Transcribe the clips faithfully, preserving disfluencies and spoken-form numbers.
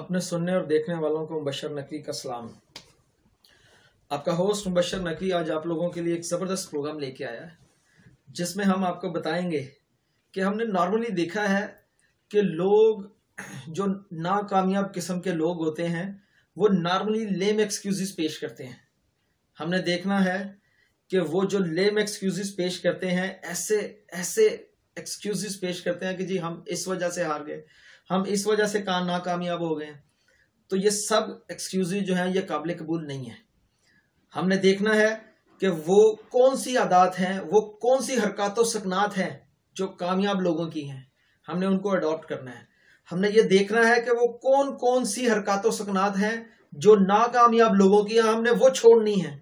अपने सुनने और देखने वालों को मुबशर नकवी का सलाम। आपका होस्ट मुबशर नकवी आज आप लोगों के लिए एक ज़बरदस्त प्रोग्राम लेके आया है, जिसमें हम आपको बताएंगे कि हमने नॉर्मली देखा है कि लोग जो नाकामयाब किस्म के लोग होते हैं वो नॉर्मली लेम एक्सक्यूजेस पेश करते हैं। हमने देखना है कि वो जो लेम एक्सक्यूजेस पेश करते हैं ऐसे ऐसे एक्सक्यूजेस पेश करते हैं कि जी हम इस वजह से हार गए, हम इस वजह से काम नाकामयाब हो गए। तो ये सब एक्सक्यूजेस जो हैं ये काबिल कबूल नहीं है। हमने देखना है कि वो कौन सी आदत हैं, वो कौन सी हरकत और सकनात हैं जो कामयाब लोगों की हैं, हमने उनको अडॉप्ट करना है। हमने ये देखना है कि वो कौन कौन सी हरकत और सकनात हैं जो नाकामयाब लोगों की हैं, हमने वो छोड़नी है।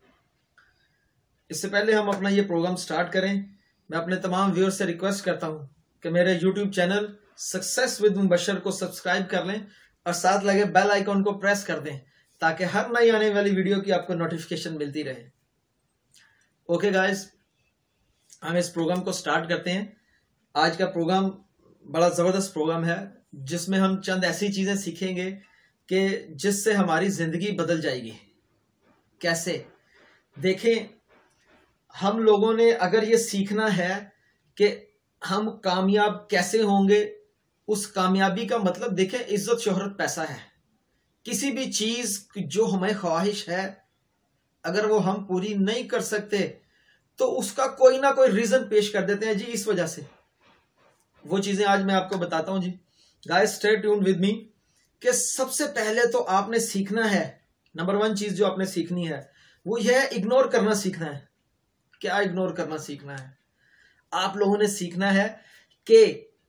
इससे पहले हम अपना ये प्रोग्राम स्टार्ट करें, मैं अपने तमाम व्यूअर्स से रिक्वेस्ट करता हूं कि मेरे YouTube channel success with Mubashar को सब्सक्राइब कर लें और साथ लगे बेल आइकॉन को प्रेस कर दें ताकि हर नई आने वाली वीडियो की आपको नोटिफिकेशन मिलती रहे। ओके गाइस, हम इस प्रोग्राम को स्टार्ट करते हैं। आज का प्रोग्राम बड़ा ज़बरदस्त प्रोग्राम है जिसमें हम चंद ऐसी चीज़ें सीखेंगे कि जिससे हमारी ज़िंदगी बदल जाएगी। कैसे? देखें, हम लोगों ने अगर ये सीखना है कि हम कामयाब कैसे होंगे, उस कामयाबी का मतलब देखें इज्जत शोहरत पैसा है। किसी भी चीज़ जो हमें ख्वाहिश है अगर वो हम पूरी नहीं कर सकते तो उसका कोई ना कोई रीज़न पेश कर देते हैं, जी इस वजह से। वो चीज़ें आज मैं आपको बताता हूं जी। Guys stay tuned with me कि सबसे पहले तो आपने सीखना है, नंबर वन चीज़ जो आपने सीखनी है वो यह है इग्नोर करना सीखना है। क्या इग्नोर करना सीखना है? आप लोगों ने सीखना है कि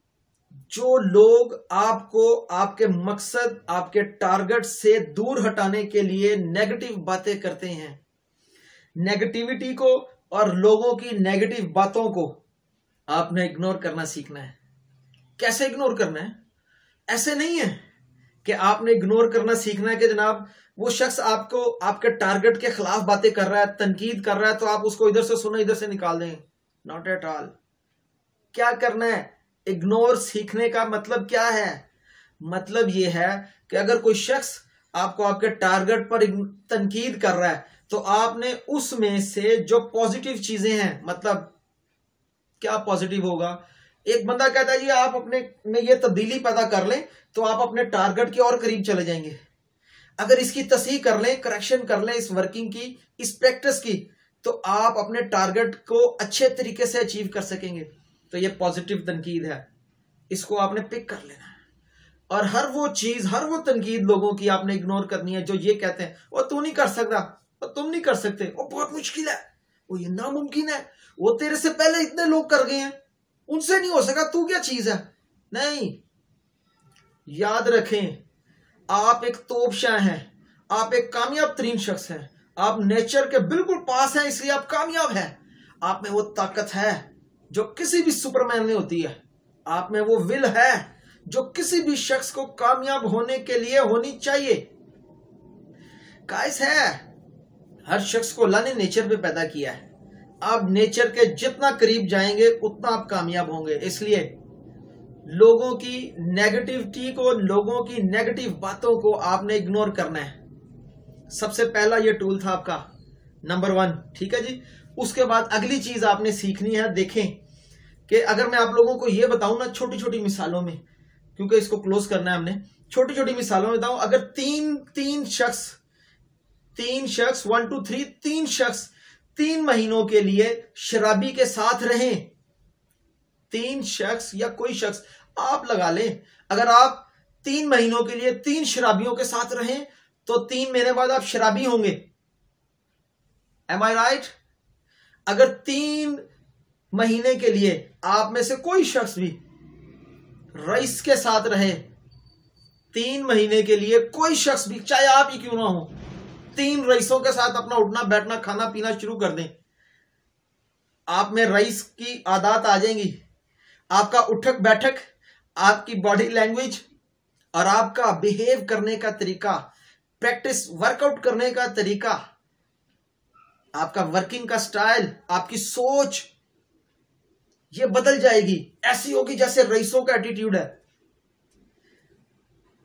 जो लोग आपको आपके मकसद, आपके टारगेट से दूर हटाने के लिए नेगेटिव बातें करते हैं, नेगेटिविटी को और लोगों की नेगेटिव बातों को आपने इग्नोर करना सीखना है। कैसे इग्नोर करना है? ऐसे नहीं है कि आपने इग्नोर करना सीखना है कि जनाब वो शख्स आपको आपके टारगेट के खिलाफ बातें कर रहा है, तनकीद कर रहा है, तो आप उसको इधर से सुनो इधर से निकाल दें। Not at all. क्या करना है? इग्नोर सीखने का मतलब क्या है? मतलब ये है कि अगर कोई शख्स आपको आपके टारगेट पर तनकीद कर रहा है तो आपने उसमें से जो पॉजिटिव चीजें हैं, मतलब क्या पॉजिटिव होगा? एक बंदा कहता है ये आप अपने में ये तब्दीली पैदा कर लें तो आप अपने टारगेट के और करीब चले जाएंगे। अगर इसकी तस्हीह कर लें, करेक्शन कर लें इस वर्किंग की, इस प्रैक्टिस की, तो आप अपने टारगेट को अच्छे तरीके से अचीव कर सकेंगे। तो ये पॉजिटिव तनकीद है, इसको आपने पिक कर लेना है। और हर वो चीज, हर वो तनकीद लोगों की आपने इग्नोर करनी है जो ये कहते हैं वो तू नहीं कर सकता, वो तुम नहीं कर सकते, वो बहुत मुश्किल है, वो ये नामुमकिन है, वो तेरे से पहले इतने लोग कर गए हैं, उनसे नहीं हो सका, तू क्या चीज है। नहीं, याद रखें आप एक तोपशाह हैं, आप एक कामयाब तरीन शख्स हैं, आप नेचर के बिल्कुल पास हैं, इसलिए आप कामयाब हैं। आप में वो ताकत है जो किसी भी सुपरमैन में होती है, आप में वो विल है जो किसी भी शख्स को कामयाब होने के लिए होनी चाहिए। गाइस है, हर शख्स को अल्लाह ने नेचर पे पैदा किया है। आप नेचर के जितना करीब जाएंगे उतना आप कामयाब होंगे। इसलिए लोगों की नेगेटिविटी को, लोगों की नेगेटिव बातों को आपने इग्नोर करना है। सबसे पहला ये टूल था आपका नंबर वन, ठीक है जी। उसके बाद अगली चीज आपने सीखनी है। देखें कि अगर मैं आप लोगों को ये बताऊं ना छोटी छोटी मिसालों में, क्योंकि इसको क्लोज करना है हमने, छोटी छोटी मिसालों में बताऊं। अगर तीन तीन शख्स तीन शख्स वन टू थ्री तीन शख्स तीन महीनों के लिए शराबी के साथ रहें, तीन शख्स या कोई शख्स आप लगा लें, अगर आप तीन महीनों के लिए तीन शराबियों के साथ रहें तो तीन महीने बाद आप शराबी होंगे। Am I right? अगर तीन महीने के लिए आप में से कोई शख्स भी रईस के साथ रहे, तीन महीने के लिए कोई शख्स भी, चाहे आप ही क्यों ना हो, तीन रईसों के साथ अपना उठना बैठना खाना पीना शुरू कर दें, आप में रईस की आदत आ जाएंगी। आपका उठक बैठक, आपकी बॉडी लैंग्वेज और आपका बिहेव करने का तरीका, प्रैक्टिस वर्कआउट करने का तरीका, आपका वर्किंग का स्टाइल, आपकी सोच, ये बदल जाएगी। ऐसी होगी जैसे रईसों का एटीट्यूड है।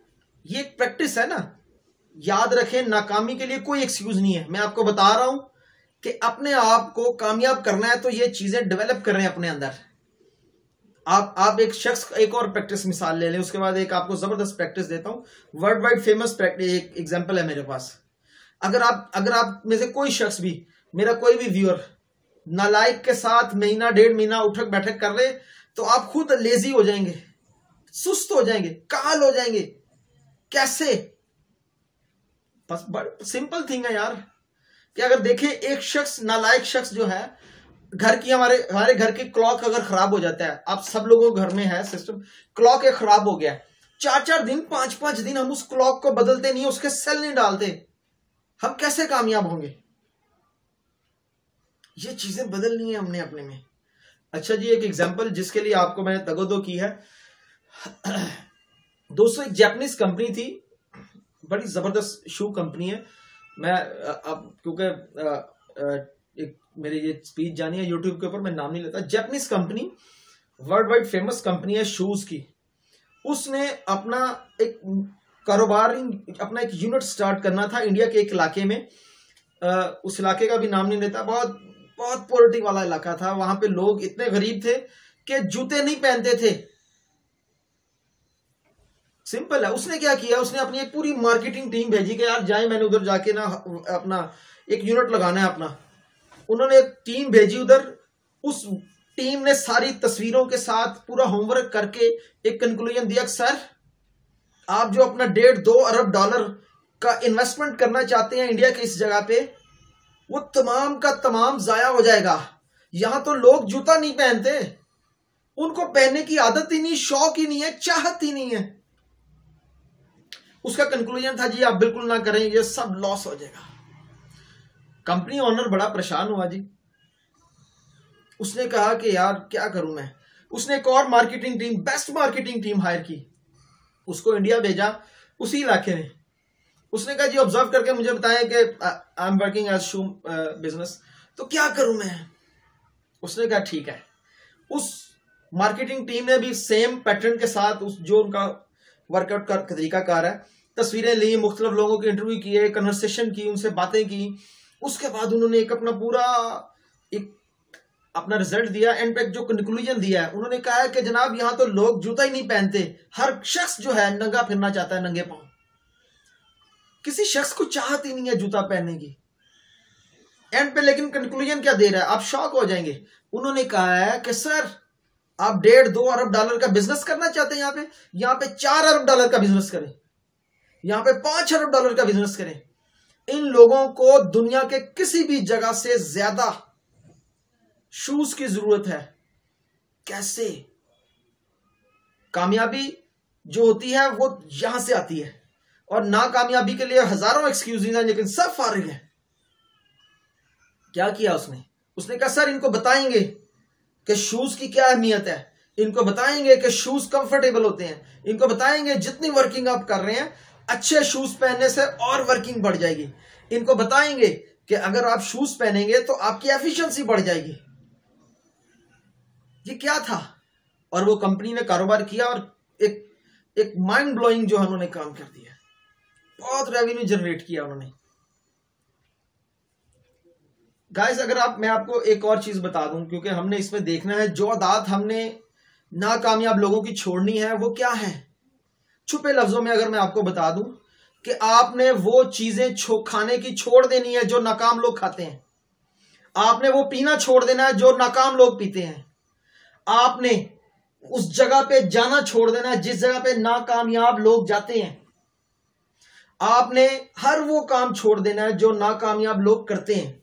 ये एक प्रैक्टिस है ना। याद रखें, नाकामी के लिए कोई एक्सक्यूज नहीं है। मैं आपको बता रहा हूं कि अपने आप को कामयाब करना है तो ये चीजें डेवलप कर रहे हैं अपने अंदर। आप आप एक शख्स, एक और प्रैक्टिस मिसाल ले लें, उसके बाद एक आपको जबरदस्त प्रैक्टिस देता हूं। वर्ल्ड वाइड फेमस प्रैक्टिस एक एग्जांपल है मेरे पास। अगर आप अगर आप में से कोई शख्स भी, मेरा कोई भी व्यूअर नालायक के साथ महीना डेढ़ महीना उठक बैठक कर ले तो आप खुद लेजी हो जाएंगे, सुस्त हो जाएंगे, काल हो जाएंगे। कैसे? बस सिंपल थिंग है यार कि अगर देखें, एक शख्स, नालायक शख्स जो है, घर की हमारे हमारे घर की क्लॉक अगर खराब हो जाता है, आप सब लोगों के घर में है सिस्टम, क्लॉक एक खराब हो गया, चार चार दिन पांच पांच दिन हम उस क्लॉक को बदलते नहीं, उसके सेल नहीं डालते, हम कैसे कामयाब होंगे? ये चीजें बदलनी है हमने अपने में। अच्छा जी, एक एग्जांपल जिसके लिए आपको मैंने तगोदो की है। दोस्तों, एक जापानीज कंपनी थी, बड़ी जबरदस्त शू कंपनी है। मैं अब क्योंकि एक मेरी ये स्पीच जानी है यूट्यूब के ऊपर, मैं नाम नहीं लेता। Japanese company, world wide famous company है शूज की। उसने अपना एक कारोबार, अपना एक यूनिट स्टार्ट करना था इंडिया के एक इलाके में। आ, उस इलाके का भी नाम नहीं लेता, बहुत बहुत पॉवर्टी वाला इलाका था। वहां पे लोग इतने गरीब थे कि जूते नहीं पहनते थे। सिंपल है। उसने क्या किया, उसने अपनी एक पूरी मार्केटिंग टीम भेजी कि यार जाए, मैंने उधर जाके ना अपना एक यूनिट लगाना है अपना। उन्होंने एक टीम भेजी उधर। उस टीम ने सारी तस्वीरों के साथ पूरा होमवर्क करके एक कंक्लूजन दिया, सर आप जो अपना डेढ़ दो अरब डॉलर का इन्वेस्टमेंट करना चाहते हैं इंडिया के इस जगह पे, वो तमाम का तमाम जाया हो जाएगा। यहां तो लोग जूता नहीं पहनते, उनको पहनने की आदत ही नहीं, शौक ही नहीं है, चाहत ही नहीं है। उसका कंक्लूजन था, जी आप बिल्कुल ना करें, ये सब लॉस हो जाएगा। कंपनी ओनर बड़ा परेशान हुआ जी। उसने कहा कि यार क्या करूं मैं। उसने एक और marketing team, best marketing team hire की, उसको इंडिया भेजा उसी इलाके में। उसने कहा जी ऑब्जर्व करके मुझे बताएं कि I am working as shoe business, तो क्या करूं मैं। उसने कहा ठीक है। उस मार्केटिंग टीम ने भी सेम पैटर्न के साथ, उस जो उनका वर्कआउट का तरीका कार है, तस्वीरें ली, मुख्तलिफ लोगों के इंटरव्यू किए, कन्वर्सेशन की, उनसे बातें की। उसके बाद उन्होंने एक अपना पूरा एक अपना रिजल्ट दिया। एंड पे जो कंक्लूजन दिया है, उन्होंने कहा है कि जनाब यहां तो लोग जूता ही नहीं पहनते, हर शख्स जो है नंगा फिरना चाहता है, नंगे पांव। किसी शख्स को चाहत ही नहीं है जूता पहनने की। एंड पे लेकिन कंक्लूजन क्या दे रहा है, आप शॉक हो जाएंगे। उन्होंने कहा है कि सर आप डेढ़ दो अरब डॉलर का बिजनेस करना चाहते हैं, यहाँ पे यहाँ पे चार अरब डॉलर का बिजनेस करें, यहाँ पे पांच अरब डॉलर का बिजनेस करें। इन लोगों को दुनिया के किसी भी जगह से ज्यादा शूज की जरूरत है। कैसे? कामयाबी जो होती है वो यहां से आती है, और नाकामयाबी के लिए हजारों एक्सक्यूज हैं, लेकिन सब फारिग है। क्या किया उसने? उसने कहा सर इनको बताएंगे कि शूज की क्या अहमियत है, इनको बताएंगे कि शूज कंफर्टेबल होते हैं, इनको बताएंगे जितनी वर्किंग आप कर रहे हैं अच्छे शूज पहनने से और वर्किंग बढ़ जाएगी, इनको बताएंगे कि अगर आप शूज पहनेंगे तो आपकी एफिशिएंसी बढ़ जाएगी। ये क्या था? और वो कंपनी ने कारोबार किया और एक एक माइंड ब्लोइंग जो है उन्होंने काम कर दिया, बहुत रेवेन्यू जनरेट किया उन्होंने। गाइस अगर आप, मैं आपको एक और चीज बता दूं, क्योंकि हमने इसमें देखना है जो आदत हमने नाकामयाब लोगों की छोड़नी है वो क्या है। छुपे लफ्जों में अगर मैं आपको बता दूं कि आपने वो चीजें छो खाने की छोड़ देनी है जो नाकाम लोग खाते हैं, आपने वो पीना छोड़ देना है जो नाकाम लोग पीते हैं, आपने उस जगह पे जाना छोड़ देना है जिस जगह पे नाकामयाब लोग जाते हैं, आपने हर वो काम छोड़ देना है जो नाकामयाब लोग करते हैं।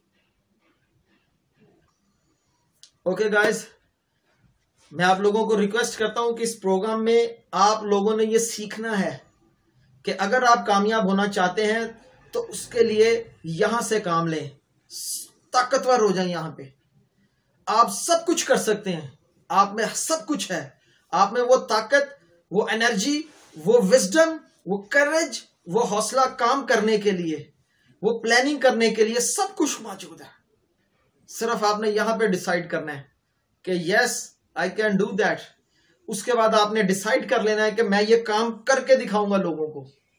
ओके गाइस, मैं आप लोगों को रिक्वेस्ट करता हूं कि इस प्रोग्राम में आप लोगों ने ये सीखना है कि अगर आप कामयाब होना चाहते हैं तो उसके लिए यहां से काम लें, ताकतवर हो जाएं। यहां पे आप सब कुछ कर सकते हैं, आप में सब कुछ है, आप में वो ताकत, वो एनर्जी, वो विजडम, वो करेज, वो हौसला काम करने के लिए, वो प्लानिंग करने के लिए सब कुछ मौजूद है। सिर्फ आपने यहां पे डिसाइड करना है कि yes I can do that. उसके बाद आपने डिसाइड कर लेना है कि मैं ये काम करके दिखाऊंगा लोगों को।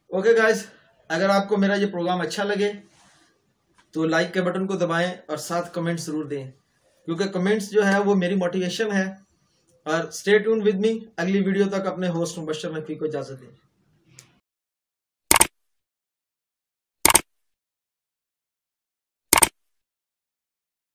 ओके गाइस, अगर आपको मेरा ये प्रोग्राम अच्छा लगे तो लाइक के बटन को दबाएं और साथ कमेंट जरूर दें, क्योंकि कमेंट्स जो है वो मेरी मोटिवेशन है। और स्टे ट्यून विद मी, अगली वीडियो तक अपने होस्ट मुबशर नकवी को इजाजत दें।